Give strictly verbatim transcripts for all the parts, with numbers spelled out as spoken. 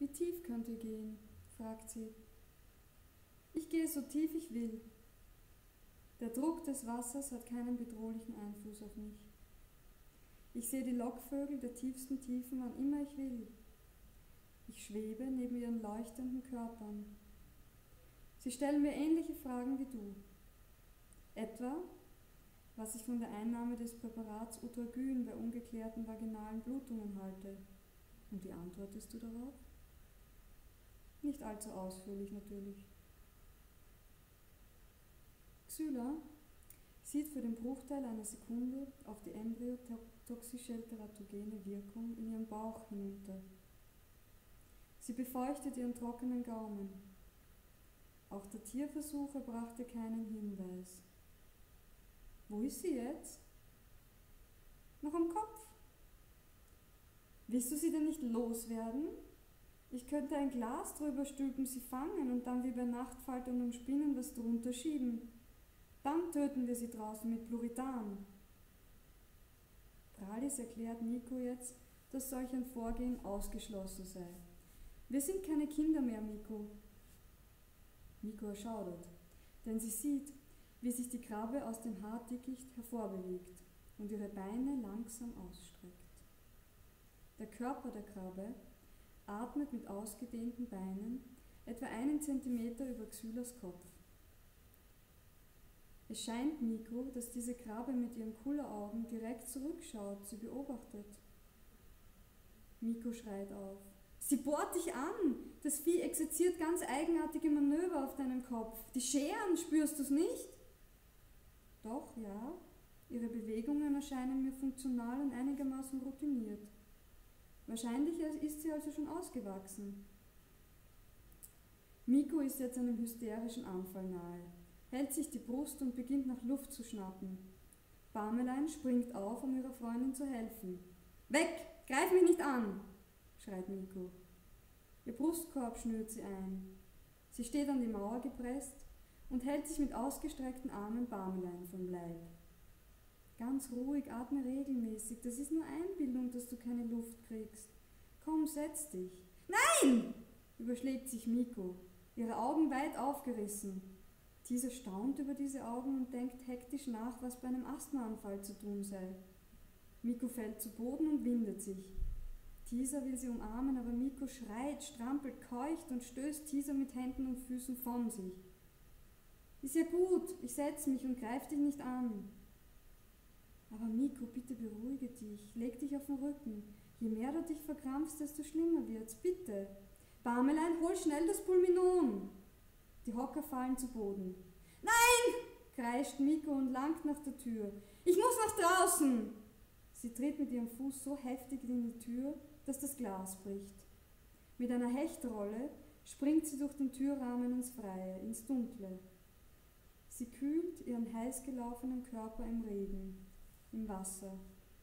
Wie tief könnt ihr gehen? Fragt sie. Ich gehe so tief ich will. Der Druck des Wassers hat keinen bedrohlichen Einfluss auf mich. Ich sehe die Lockvögel der tiefsten Tiefen, wann immer ich will. Ich schwebe neben ihren leuchtenden Körpern. Sie stellen mir ähnliche Fragen wie du. Etwa, was ich von der Einnahme des Präparats Utragyn bei ungeklärten vaginalen Blutungen halte. Und wie antwortest du darauf? Nicht allzu ausführlich natürlich. Xyla sieht für den Bruchteil einer Sekunde auf die embryotoxische teratogene Wirkung in ihrem Bauch hinunter. Sie befeuchtet ihren trockenen Gaumen. Auch der Tierversuch erbrachte keinen Hinweis. Wo ist sie jetzt? Noch am Kopf. Willst du sie denn nicht loswerden? Ich könnte ein Glas drüber stülpen, sie fangen und dann wie bei Nachtfaltern und Spinnen was drunter schieben. Dann töten wir sie draußen mit Pluritan. Pralis erklärt Nico jetzt, dass solch ein Vorgehen ausgeschlossen sei. Wir sind keine Kinder mehr, Miko. Miko erschaudert, denn sie sieht, wie sich die Krabbe aus dem Haardickicht hervorbewegt und ihre Beine langsam ausstreckt. Der Körper der Krabbe atmet mit ausgedehnten Beinen etwa einen Zentimeter über Xylas Kopf. Es scheint Miko, dass diese Krabbe mit ihren Kulleraugen direkt zurückschaut, sie beobachtet. Miko schreit auf. Sie bohrt dich an! Das Vieh exerziert ganz eigenartige Manöver auf deinem Kopf. Die Scheren, spürst du's nicht? Doch, ja. Ihre Bewegungen erscheinen mir funktional und einigermaßen routiniert. Wahrscheinlich ist sie also schon ausgewachsen. Miko ist jetzt einem hysterischen Anfall nahe, hält sich die Brust und beginnt nach Luft zu schnappen. Barmelein springt auf, um ihrer Freundin zu helfen. Weg! Greif mich nicht an! Schreit Miko. Ihr Brustkorb schnürt sie ein. Sie steht an die Mauer gepresst und hält sich mit ausgestreckten Armen Barmelein vom Leib. Ganz ruhig, atme regelmäßig. Das ist nur Einbildung, dass du keine Luft kriegst. Komm, setz dich. Nein! Überschlägt sich Miko, ihre Augen weit aufgerissen. Dieser staunt über diese Augen und denkt hektisch nach, was bei einem Asthmaanfall zu tun sei. Miko fällt zu Boden und windet sich. Teaser will sie umarmen, aber Miko schreit, strampelt, keucht und stößt Teaser mit Händen und Füßen von sich. Ist ja gut, ich setz mich und greif dich nicht an. Aber Miko, bitte beruhige dich, leg dich auf den Rücken. Je mehr du dich verkrampfst, desto schlimmer wird's, bitte. Barmelein, hol schnell das Pulminon. Die Hocker fallen zu Boden. Nein! Kreischt Miko und langt nach der Tür. Ich muss nach draußen! Sie tritt mit ihrem Fuß so heftig in die Tür, dass das Glas bricht. Mit einer Hechtrolle springt sie durch den Türrahmen ins Freie, ins Dunkle. Sie kühlt ihren heiß gelaufenen Körper im Regen, im Wasser.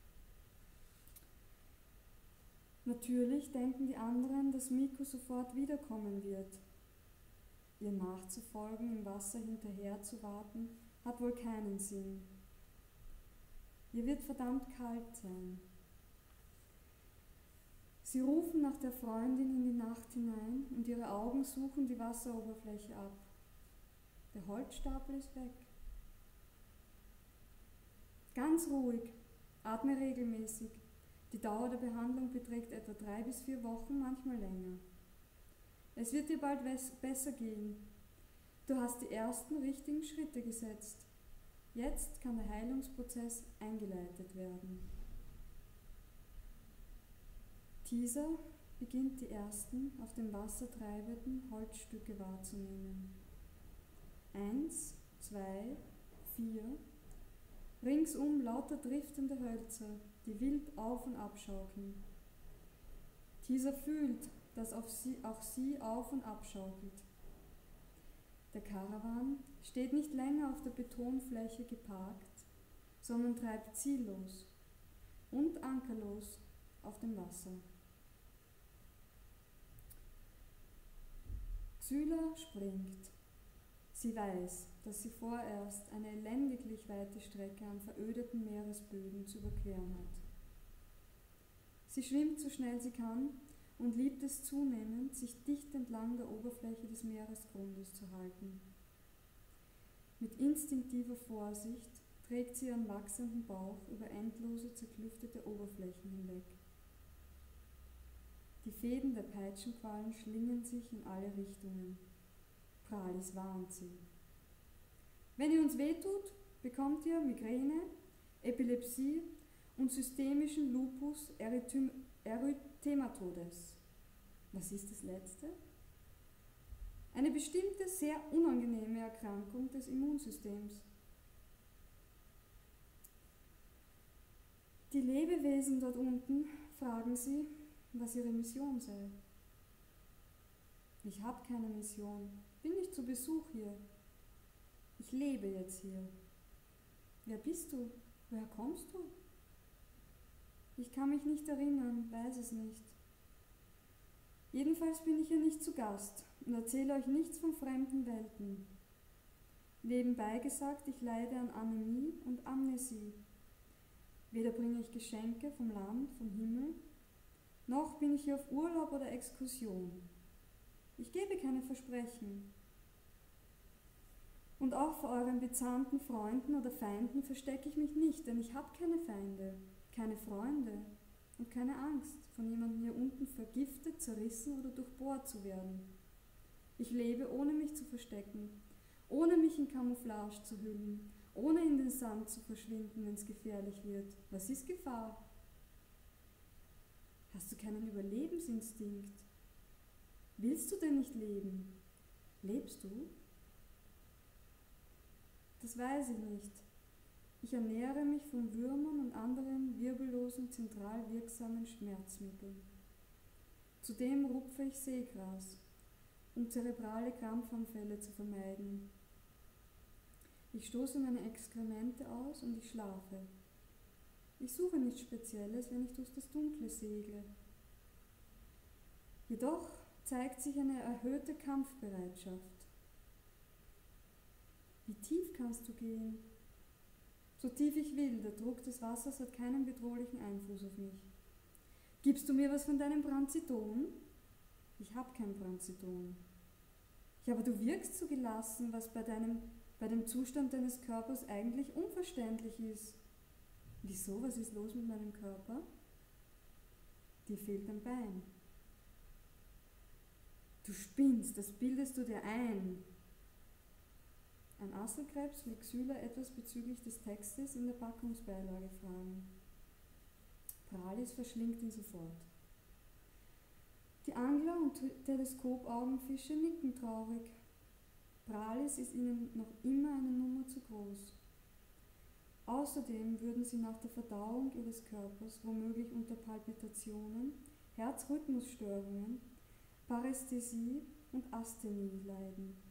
Natürlich denken die anderen, dass Miko sofort wiederkommen wird. Ihr nachzufolgen, im Wasser hinterher zu warten, hat wohl keinen Sinn. Ihr wird verdammt kalt sein. Sie rufen nach der Freundin in die Nacht hinein und ihre Augen suchen die Wasseroberfläche ab. Der Holzstapel ist weg. Ganz ruhig, atme regelmäßig. Die Dauer der Behandlung beträgt etwa drei bis vier Wochen, manchmal länger. Es wird dir bald besser gehen. Du hast die ersten richtigen Schritte gesetzt. Jetzt kann der Heilungsprozess eingeleitet werden. Teaser beginnt die ersten auf dem Wasser treibenden Holzstücke wahrzunehmen. Eins, zwei, vier. Ringsum lauter driftende Hölzer, die wild auf- und abschaukeln. Teaser fühlt, dass auf sie, auch sie auf- und abschaukelt. Der Karawan steht nicht länger auf der Betonfläche geparkt, sondern treibt ziellos und ankerlos auf dem Wasser. Xyla springt. Sie weiß, dass sie vorerst eine elendiglich weite Strecke an verödeten Meeresböden zu überqueren hat. Sie schwimmt so schnell sie kann und liebt es zunehmend, sich dicht entlang der Oberfläche des Meeresgrundes zu halten. Mit instinktiver Vorsicht trägt sie ihren wachsenden Bauch über endlose, zerklüftete Oberflächen hinweg. Die Fäden der Peitschenquallen schlingen sich in alle Richtungen. Pralis warnt sie. Wenn ihr uns wehtut, bekommt ihr Migräne, Epilepsie und systemischen Lupus erythematodes. Was ist das letzte? Eine bestimmte, sehr unangenehme Erkrankung des Immunsystems. Die Lebewesen dort unten fragen sie, was ihre Mission sei. Ich habe keine Mission, bin nicht zu Besuch hier. Ich lebe jetzt hier. Wer bist du? Woher kommst du? Ich kann mich nicht erinnern, weiß es nicht. Jedenfalls bin ich hier nicht zu Gast und erzähle euch nichts von fremden Welten. Nebenbei gesagt, ich leide an Anämie und Amnesie. Weder bringe ich Geschenke vom Land, vom Himmel, noch bin ich hier auf Urlaub oder Exkursion. Ich gebe keine Versprechen. Und auch vor euren bezahnten Freunden oder Feinden verstecke ich mich nicht, denn ich habe keine Feinde, keine Freunde und keine Angst, von jemandem hier unten vergiftet, zerrissen oder durchbohrt zu werden. Ich lebe, ohne mich zu verstecken, ohne mich in Camouflage zu hüllen, ohne in den Sand zu verschwinden, wenn es gefährlich wird. Was ist Gefahr? Hast du keinen Überlebensinstinkt? Willst du denn nicht leben? Lebst du? Das weiß ich nicht. Ich ernähre mich von Würmern und anderen wirbellosen, zentral wirksamen Schmerzmitteln. Zudem rupfe ich Seegras, um zerebrale Krampfanfälle zu vermeiden. Ich stoße meine Exkremente aus und ich schlafe. Ich suche nichts Spezielles, wenn ich durch das Dunkle segle. Jedoch zeigt sich eine erhöhte Kampfbereitschaft. Wie tief kannst du gehen? So tief ich will, der Druck des Wassers hat keinen bedrohlichen Einfluss auf mich. Gibst du mir was von deinem Branziton? Ich habe kein Branziton. Ja, aber du wirkst so gelassen, was bei, deinem, bei dem Zustand deines Körpers eigentlich unverständlich ist. Wieso? Was ist los mit meinem Körper? Dir fehlt ein Bein. Du spinnst, das bildest du dir ein. Ein Asselkrebs will Xyla etwas bezüglich des Textes in der Packungsbeilage fragen. Pralis verschlingt ihn sofort. Die Angler und Teleskopaugenfische nicken traurig. Pralis ist ihnen noch immer eine Nummer zu groß. Außerdem würden sie nach der Verdauung ihres Körpers womöglich unter Palpitationen, Herzrhythmusstörungen, Parästhesie und Asthenie leiden.